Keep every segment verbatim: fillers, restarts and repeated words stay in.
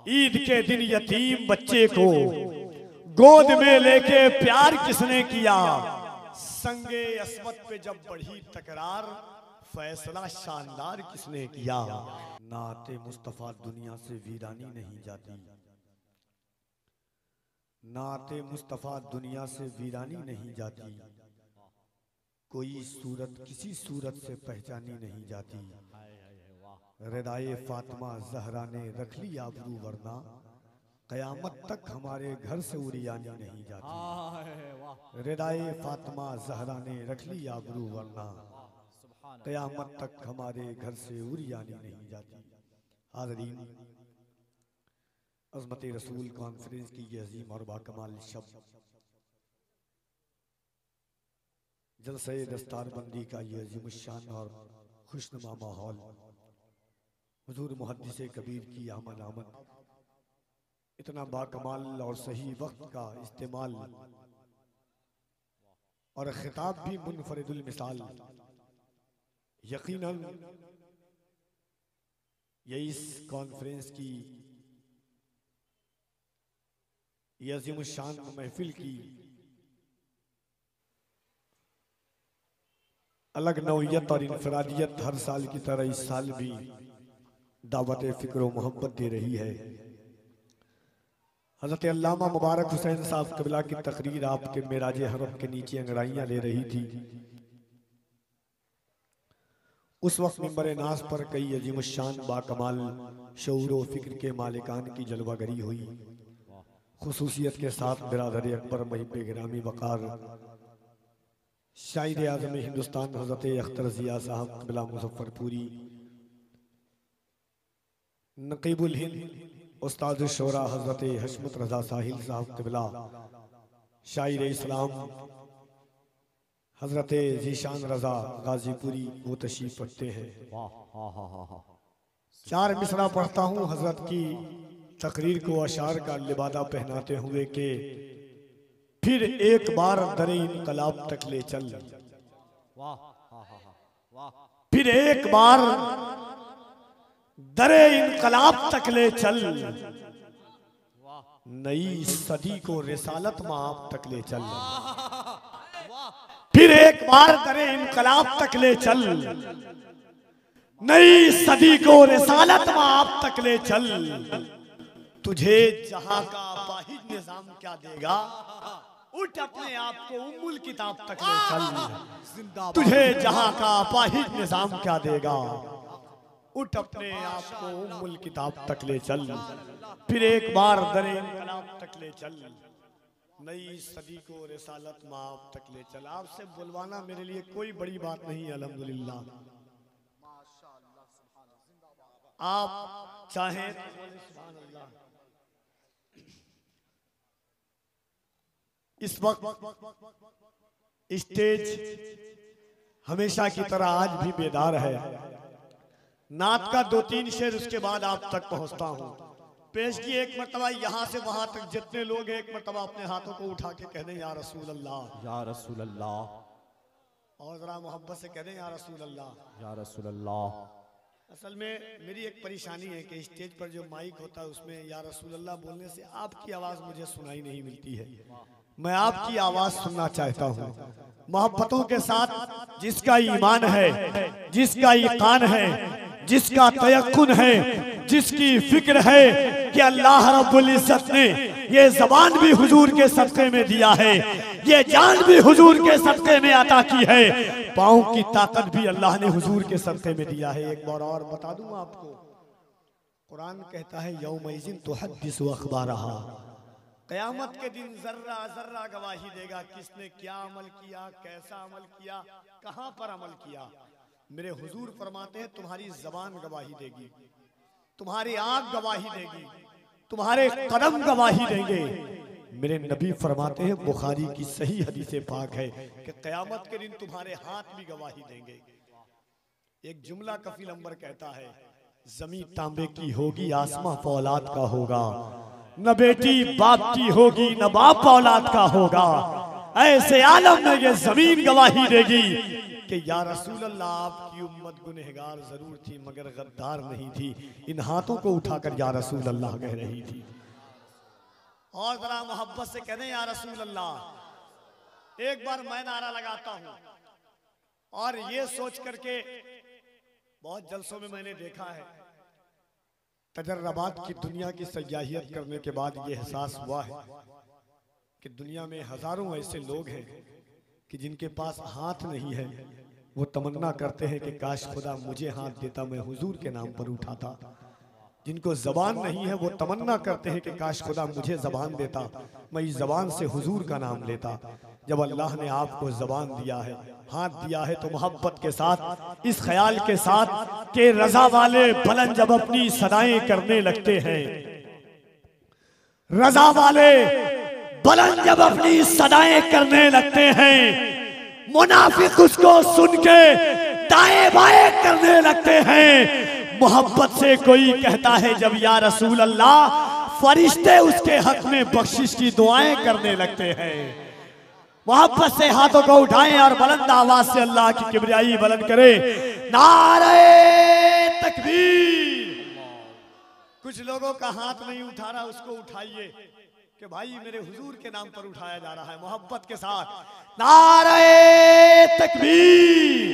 ईद के दिन यतीम बच्चे को गोद में लेके प्यार किसने किया? संगे अस्मत पे जब बढ़ी तकरार, फैसला शानदार किसने किया? नाते मुस्तफा दुनिया से वीरानी नहीं जाती, नाते मुस्तफा दुनिया से वीरानी नहीं जाती, कोई सूरत किसी सूरत से पहचानी नहीं जाती। रिदाए फातिमा जहरा ने रख ली आबरू, वरना कयामत तक हमारे घर से उड़ियानी नहीं जाती। रिदाए फातिमा जहरा ने रख ली आबरू, वरना कयामत तक हमारे घर से उड़ियानी नहीं जाती। हाज़रीन, अज़मत रसूल कॉन्फ्रेंस की ये अजीम और बाकमाल शब्द, जलसे दस्तारबंदी का ये अजीम शान और खुशनुमा माहौल, हुजूर मुहद्दिस कबीर की आमद आमद, इतना बाकमाल और सही वक्त का इस्तेमाल और खिताब भी मुनफरिदुल मिसाल, यकीनन ये इस कॉन्फ्रेंस की ये अजीम शान महफिल की अलग नौइयत और इनफरादियत हर साल की तरह इस साल भी दावत फिक्र और मोहब्बत दे रही है। हज़रत अल्लामा मुबारक हुसैन साहब क़िबला की तकरीर आपके मेराज हरम के नीचे अंगड़ाइयाँ ले रही थी। उस वक्त मिंबर नाज पर कई अजीम शान बाकमाल शऊर व फिक्र के मालिकान की जलवागरी हुई। खुसूसियत के साथ बिरादर अकबर महिब गिरामी वक़ार शाहिद आज़म हिंदुस्तान हज़रत अख्तर ज़िया साहब क़िबला मुज़फ़्फ़रपुरी, नक़ीबुल हिंद उस्ताद शोरा हज़रत हशमत रज़ा साहिल साहब क़िबला, शायर इस्लाम हज़रत ज़ीशान रज़ा गाजीपुरी, वो तशरीफ़ रखते हैं। चार मिसरा पढ़ता हूँ हज़रत की तकरीर को अशार का लिबादा पहनाते हुए के फिर एक बार दरे इनकलाब तक ले चल, फिर एक बार दरे इनकलाब तक ले चल, नई सदी को रिसालत माप तक ले चल, फिर एक बार दरे इनकलाब तक ले चल, नई सदी को रिसालत माप तक ले चल। तुझे जहां का वाहिद निजाम क्या देगा, उठ अपने आप को उम्मुल किताब तक ले चल। तुझे जहां का वाहिद निजाम क्या देगा, उठ अपने आप को उम्मुल किताब तक ले चल, फिर एक बार दरे इनकलाब तक ले चल, नई सदी को रिसालत माप तक ले चल। आपसे बुलवाना मेरे लिए कोई बड़ी बात नहीं है, अल्हम्दुलिल्लाह। आप चाहें इस वक्त स्टेज हमेशा की तरह आज भी बेदार है। नात का दो तीन शेर उसके बाद आप तक पहुंचता हूं। पेश की एक मरतबा यहाँ से वहां तक जितने लोग हैं, एक मरतबा अपने हाथों को उठा के कह दें या रसूल अल्लाह, या रसूल अल्लाह, और जरा मोहब्बत से कह दें या रसूल अल्लाह, या रसूल अल्लाह। असल में मेरी एक परेशानी है कि स्टेज पर जो माइक होता है उसमें या रसूल अल्लाह बोलने से आपकी आवाज़ मुझे सुनाई नहीं मिलती है। मैं आपकी आवाज़ सुनना चाहता हूँ मोहब्बतों के साथ। जिसका ईमान है, जिसका ईकान है, जिसका तयक्कुन है, जिसकी फिक्र है कि अल्लाह रब्बुल इज्जत ने ये ज़बान भी हुजूर के सदक़े में दिया है, ये जान भी हुजूर के सदक़े में अता की है, पाँव की ताकत भी अल्लाह ने हुजूर के सदक़े में दिया है। एक बार और बता दूं आपको, कुरान कहता है यौमइज़िन तुहद्दिसु अख़बारहा, क़यामत के दिन जर्रा जर्रा गवाही देगा किसने क्या अमल किया, कैसा अमल किया, कहाँ पर अमल किया। मेरे हुजूर फरमाते हैं तुम्हारी ज़बान गवाही देगी, तुम्हारी आँख गवाही देगी, तुम्हारे कदम गवाही देंगे। मेरे नबी फरमाते हैं, बुखारी की सही हदीस पाक है कि क़यामत के दिन तुम्हारे हाथ भी गवाही देंगे। एक जुमला कफील अंबर कहता है, ज़मीन तांबे की होगी, आसमां फौलाद का होगा, न बेटी बाप की होगी, न बाप औलाद का होगा। ऐसे आलम में ये जमीन गवाही देगी कि या रसूल अल्लाह आपकी उम्मत गुनहगार जरूर थी मगर गद्दार नहीं थी। इन हाथों को उठाकर या रसूल अल्लाह कह रही थी। और जरा मोहब्बत से कहते या रसूल अल्लाह। एक बार मैं नारा लगाता हूं और ये सोच करके बहुत जलसों में मैंने देखा है, तजर्बात की दुनिया की सयाहियत करने के बाद ये एहसास हुआ है कि दुनिया में हजारों ऐसे लोग हैं कि जिनके पास हाथ नहीं है। वो तमन्ना करते हैं कि काश खुदा मुझे हाथ देता, मैं हुजूर के नाम पर उठाता। जिनको जबान नहीं है वो तमन्ना करते हैं कि काश खुदा मुझे जबान देता, मैं इस जबान से हुजूर का नाम लेता। जब अल्लाह ने आपको जबान दिया है, हाथ दिया है, तो मोहब्बत के साथ, इस ख्याल के साथ कि रजा वाले बुलंद जब अपनी सदाएं करने लगते हैं, रजा वाले बुलंद जब अपनी सदाएं करने लगते हैं, मुनाफिक उसको सुन के दाएं बाएं करने लगते हैं। मोहब्बत से कोई कहता है जब या रसूल अल्लाह, फरिश्ते उसके हक में बख्शिश की दुआएं करने लगते हैं। मोहब्बत से हाथों को उठाएं और बुलंद आवाज से अल्लाह की किबरियाई बुलंद करें, नारे तकबीर। कुछ लोगों का हाथ नहीं उठा रहा, उसको उठाइए कि भाई मेरे हुजूर के नाम पर उठाया जा रहा है। मोहब्बत के साथ नारे तकबीर,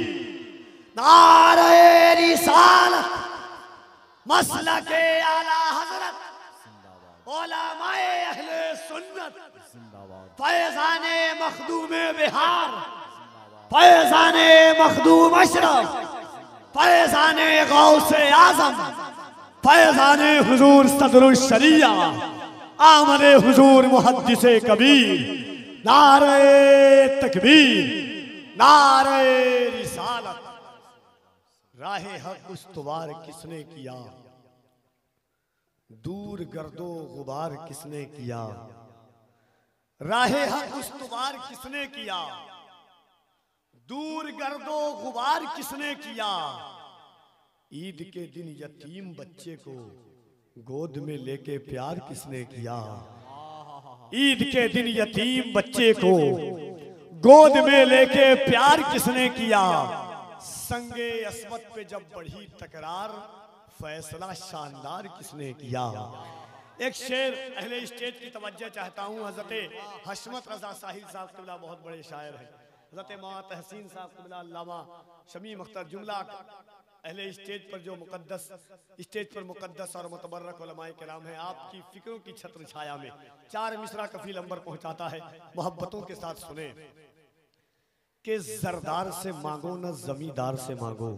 नारे रिसालत, मसलके आला हजरत, उलमाए अहले सुन्नत, फैज़ाने मखदूमे बिहार, फैज़ाने मखदूम अशरफ, फैज़ाने गौसे आजम, फैज़ाने हुजूर सदरुश शरिया, आमने हुजूर मुहद्दिसे कबीर। नारे तकबीर, नारे रिसालत। राहे हक उस्तवार किसने किया, दूर गर्दो गुबार किसने किया। राहे हक उस्तवार किसने किया, दूर गर्दो गुबार किसने किया। ईद के दिन यतीम बच्चे को गोद में लेके प्यार किसने किया। ईद के दिन यतीम बच्चे को गोद में लेके प्यार किसने किया। संगे अस्मत पे जब बढ़ी तकरार, फैसला शानदार किसने किया। एक शेर अहले स्टेज की तवज्जो चाहता हूँ। हजरत हशमत रजा साहिल साहब किबला बहुत बड़े शायर हैं। हजरत मां तहसीन साहब किबला, अल्लामा शमीम अख्तर, जुमला अहले स्टेज पर जो मुकद्दस, स्टेज पर मुकद्दस और मुतबर्रक उलमाए किराम हैं। आपकी फिक्रों की छत्र छाया में चार मिसरा कफील अंबर पहुंचाता है। मोहब्बतों के साथ सुने कि जरदार से मांगो न जमींदार से मांगो,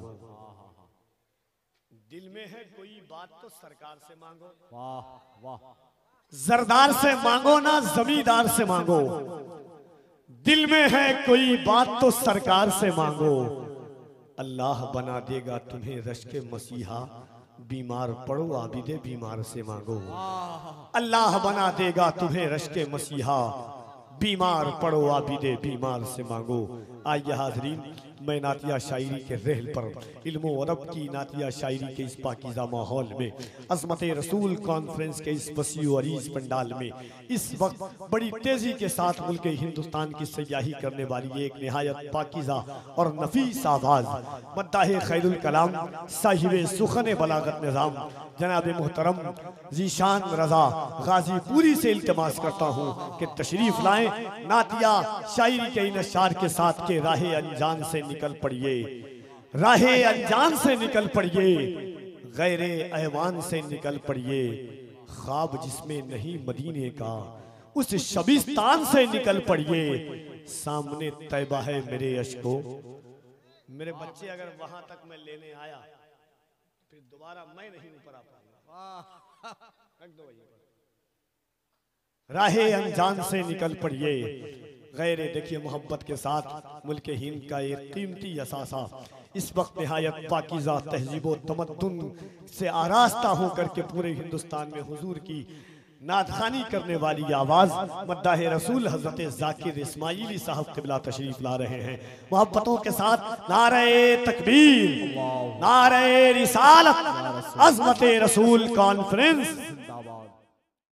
दिल में है कोई बात तो सरकार से मांगो। वाह वाह। जरदार से मांगो ना जमींदार से मांगो, दिल में है कोई बात तो सरकार से मांगो। अल्लाह बना देगा तुम्हें रश्के मसीहा, बीमार पड़ो आबिदे बीमार से मांगो। अल्लाह बना देगा तुम्हें रश्के मसीहा, बीमार पड़ो आबिदे बीमार से मांगो। आइए हाजरीन, मैं नातिया शायरी के रहल पर इल्मो अदब की नातिया शायरी के इस पाकीज़ा माहौल में, अज़मत रसूल कॉन्फ्रेंस के इस वसीउ अरीज पंडाल में इस वक्त बड़ी तेज़ी के साथ मुल्क हिंदुस्तान की सयाही करने वाली एक नहायत पाकीज़ा और नफीस आवाज़ मद्दाह खैरुल कलाम साहिब सुखन बलागत निज़ाम जनाब मुहतरम जीशान रजा गाजीपुरी से इल्तिमास करता हूँ कि तशरीफ लाएं। नातिया शायरी के इन अशार के साथ के राहे अनजान से निकल पड़िए, राहे अनजान से निकल पड़िए, गैरे ऐवान से निकल पड़िए। ख्वाब जिसमें नहीं मदीने का, उस शबिस्तान से निकल पड़िए। सामने तैबा है मेरे अश्को। मेरे बच्चे अगर वहां तक मैं लेने आया फिर दोबारा मैं नहीं ऊपर आ पाऊंगा। रख दो भैया। राहे अनजान से निकल पड़िए, गैरे देखिए मोहब्बत के साथ मुल्क हिंद का एक कीमती असासा इस वक्त निहायत पाकीज़ा तहजीबो तमद्दुन से आरास्ता होकर के पूरे हिंदुस्तान में हुजूर की नादखानी करने वाली आवाज मद्दाह रसूल हजरत जाकिर इस्माइली साहब क़िबला तशरीफ ला रहे हैं। मोहब्बतों के साथ नारे तकबीर, नारे रिसालत, अज़मत रसूल कॉन्फ्रेंस।